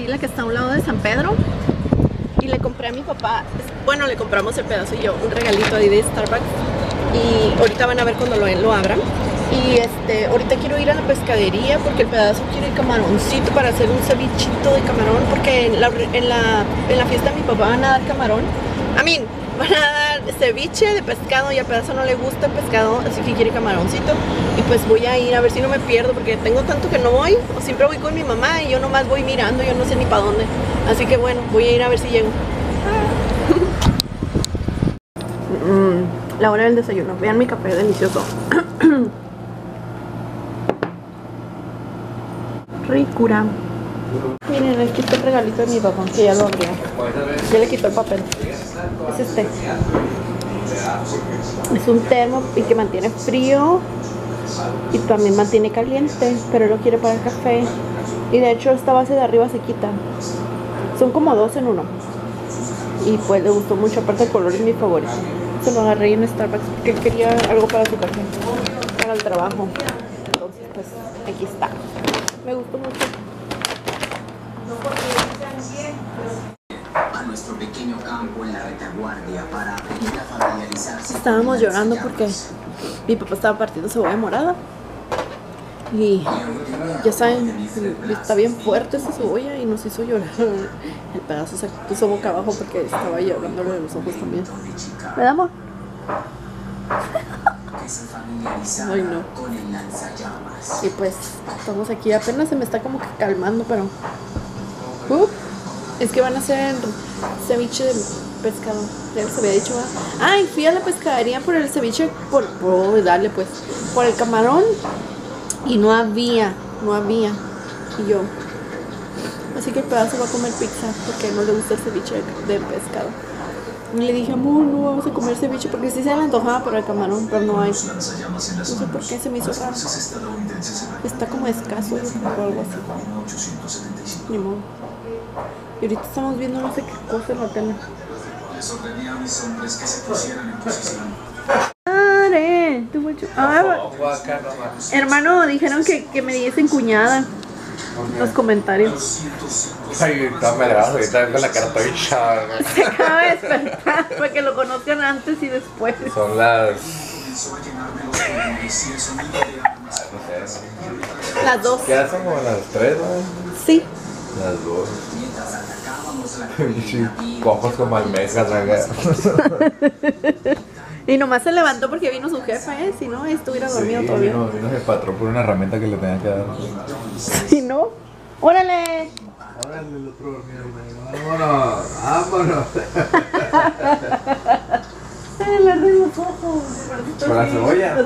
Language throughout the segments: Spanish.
aquí, la que está a un lado de San Pedro. Y le compré a mi papá, bueno, le compramos el pedazo y yo, un regalito ahí de Starbucks. Y ahorita van a ver cuando lo abran. Y ahorita quiero ir a la pescadería porque el pedazo quiere camaroncito para hacer un cevichito de camarón. Porque en la fiesta de mi papá van a dar camarón. Van a dar ceviche de pescado y al pedazo no le gusta el pescado, así que quiere camaroncito. Y pues voy a ir a ver si no me pierdo porque tengo tanto que no voy. O siempre voy con mi mamá y yo nomás voy mirando, yo no sé ni para dónde. Así que bueno, voy a ir a ver si llego. La hora del desayuno. Vean mi café delicioso. Ricura. Miren, aquí está el regalito de mi papá, que ya lo abrió. Ya le quitó el papel. Es este. Es un termo y que mantiene frío y también mantiene caliente, pero lo quiere para el café. Y de hecho esta base de arriba se quita. Son como dos en uno. Y pues le gustó mucho, aparte el color es mi favorito. Se lo agarré en Starbucks porque él quería algo para su café, para el trabajo. Entonces pues aquí está. Me gustó mucho. A nuestro pequeño campo en la retaguardia para venir a familiarizarse. Estábamos llorando porque mi papá estaba partiendo cebolla morada. Y ya saben, está bien fuerte esa cebolla y nos hizo llorar. El pedazo se puso boca abajo porque estaba llorándole de los ojos también. ¿Me amor? Ay, no. Y pues estamos aquí, apenas se me está como que calmando, pero es que van a hacer ceviche de pescado. Ya les había dicho. Ay, fui a la pescadería por el ceviche, por el camarón. Y no había. Y yo, así que el pedazo va a comer pizza porque no le gusta el ceviche de pescado. Y le dije, amor, no vamos a comer ceviche porque sí se le antojaba para el camarón, pero no hay. No sé por qué se me hizo raro. Está como escaso o algo así. Ni modo. Y ahorita estamos viendo no sé qué cosa en la tele. Hermano, dijeron que me diesen cuñada. Los comentarios. Ay, no me grabas ahorita con la cara toda hinchada. Se acaba de despertar para que lo conozcan antes y después. Son las... Las 2. Ya son como las 3, ¿no? Sí. Las 2. Ojos como almejas, Y nomás se levantó porque vino su jefa, si no, estuviera dormido todavía. Vino el patrón por una herramienta que le tenía que dar. Si no, ¡órale! Órale, el otro dormido. Vámonos. Le arde los ojos. ¿Con la cebolla?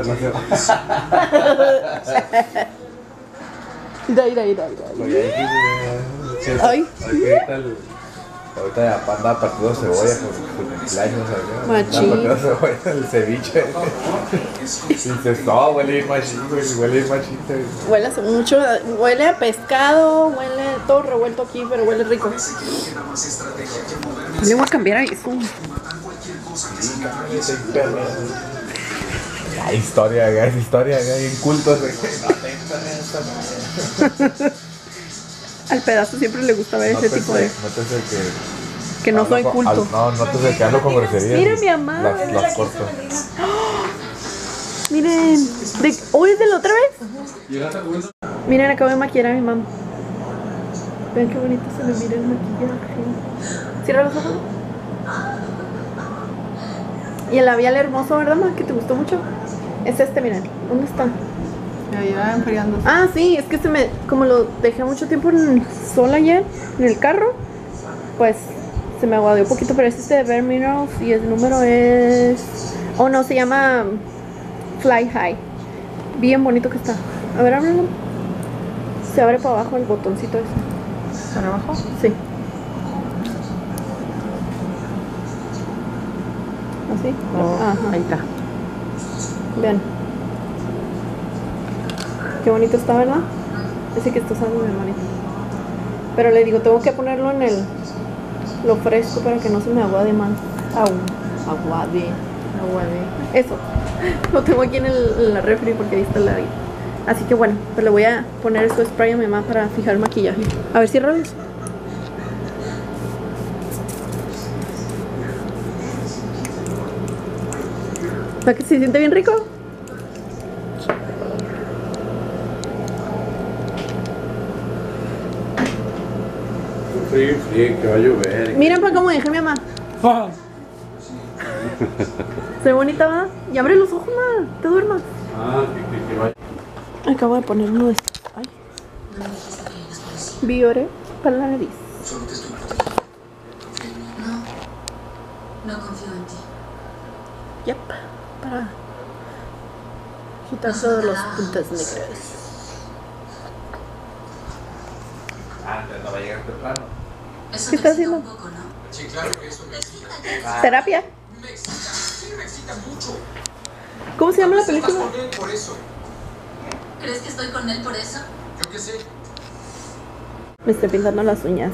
Ay. Ahorita ya anda partiendo cebolla con su cumpleaños. Machín. Partiendo cebolla, el ceviche. Dices, no, huele bien machín, huele bien machín. Huele mucho, huele a pescado, huele todo revuelto aquí, pero huele rico. Le voy a cambiar a eso. Hay historia, hay cultos. Al pedazo siempre le gusta ver ese tipo de... Nótese que no soy culto. Nótese que ando con groserías. Mira mi mamá. Las corto. Miren, ¿hoy es de la otra vez? Miren, acabo de maquillar a mi mamá. Vean qué bonito se me mira el maquillaje. Cierra los ojos. Y el labial hermoso, ¿verdad, ma? Que te gustó mucho. Es este, miren. ¿Dónde está? Ya iba enfriando. Ah, sí, es que como lo dejé mucho tiempo en el sol ayer, en el carro, pues se me aguadeó un poquito, pero es este de Bare Minerals y el número es... Oh, no, se llama Fly High. Bien bonito que está. A ver, ábrelo. Se abre para abajo el botoncito ese. ¿Para abajo? Sí. ¿Así? Ajá. Ahí está. Vean. Qué bonito está, ¿verdad? Ese que está usando mi hermanito. Pero le digo, tengo que ponerlo en lo fresco para que no se me aguade más. Aguade. Eso. Lo tengo aquí en la refri porque ahí está la... Así que bueno, pues le voy a poner su spray a mi mamá para fijar el maquillaje. A ver, ciérralos. ¿Para que se siente bien rico? Frío, frío, que va a llover. Miren para cómo dejé mi mamá. Se ve bonita, ¿verdad? Y abre los ojos, ma. Te duermas. Ah, que vaya. Acabo de poner uno de estos. Ay. Biore para la nariz. Solo te estoy protegiendo. Confía en mí. No confío en ti. Yep. Para quitar todos los puntos negros. Ah, no va a llegar temprano. Eso ¿Qué te estás excita haciendo? un poco, ¿no? Sí, claro que eso me excita. Terapia. Me excita. Sí, me excita mucho. ¿Cómo se llama la Estás película? con él por eso. ¿Crees que estoy con él por eso? Yo qué sé. Me estoy pintando las uñas.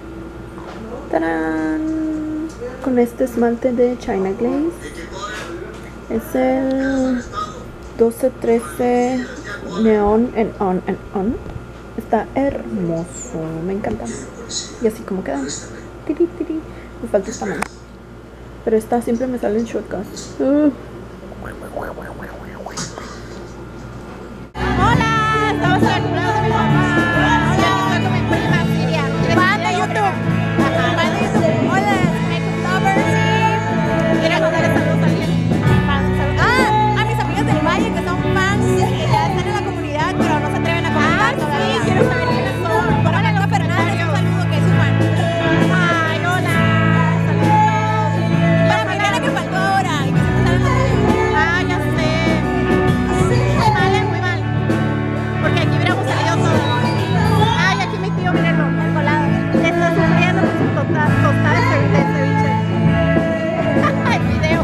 ¡Tarán! Con este esmalte de China Glaze. Es el 1213 Neon and On and On. Está hermoso, me encanta. Y así como queda. Tiri, tiri. Me falta esta mano. Pero esta siempre me sale en shortcuts. Hola, estamos en el cumpleaños de mi mamá. Estoy con mi prima Siria. Fan de YouTube. Fan de YouTube. Hola, ¿quieres mandarle saludos a alguien? A mis amigas del Valle que son fans, que ya están en la comunidad, pero no se atreven a comentar todavía. Sí, quiero saber quiénes son. Bueno, Alba Fernández, un saludo que es su fan. Ay, hola. Saludos. Para Mariana que faltó ahora y que siempre sale en los videos. Ah, ya sé. Muy mal, muy mal. Porque aquí hubiéramos salido todos. Ay, aquí mi tío, mírenlo, el colado. Está sufriendo con su tostada de ceviche. Ay, video.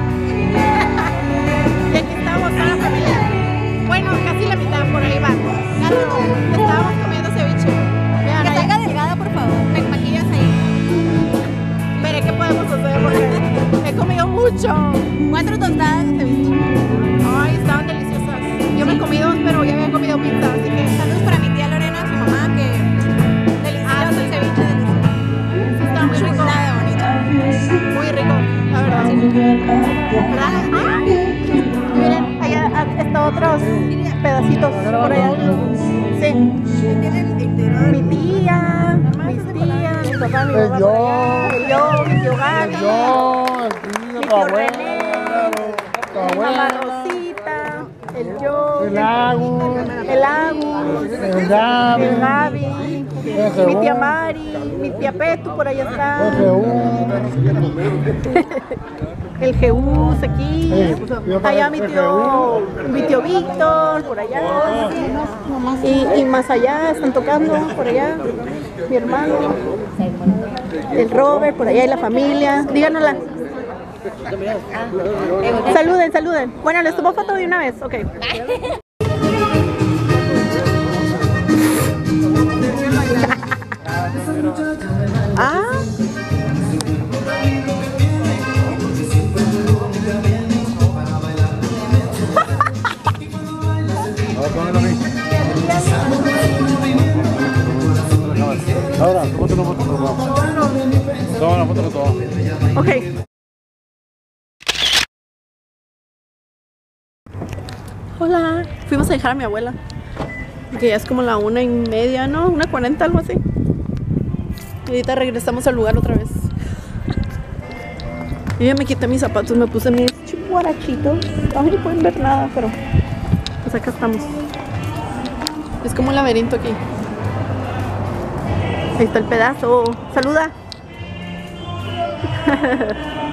Y aquí estamos toda la familia. Bueno, casi la mitad, por ahí va. Estábamos comiendo ceviche. Vean, Que ahí. salga delgada, por favor. Me maquillas ahí. Veré qué podemos hacer porque he comido mucho. 4 tostadas de ceviche. Ay, estaban deliciosas. Yo me he comido, pero ya había comido pizza, así que Saludos para mi tía Lorena, su mamá, que delicioso el ceviche, delicioso. está muy rico. Chulada de bonito. Muy rico, la verdad. ¿Verdad? Miren, allá están otros pedacitos por allá. Sí. Mi tía, mis tías, mi papá, mi mamá por allá, el yo, mi tío Gaby, mi tío René, mi mamá Rosita, el yo, el Agus, el Gaby, mi tía Mari, mi tía Petu por allá está. El Jehús aquí, allá mi tío Víctor, por allá, y más allá están tocando, por allá, mi hermano, el Robert, por allá y la familia, díganosla. Saluden, saluden. Bueno, les tomo foto de una vez, ok. Ah. Ahora, tómate una foto con todo. Toma una foto con todo. Ok. Hola. Fuimos a dejar a mi abuela. Porque ya es como la 1:30, ¿no? 1:40, algo así. Y ahorita regresamos al lugar otra vez. Yo ya me quité mis zapatos, me puse mis guarachitos. Ay, no pueden ver nada, pero pues acá estamos. Es como un laberinto aquí. Ahí está el pedazo. Saluda.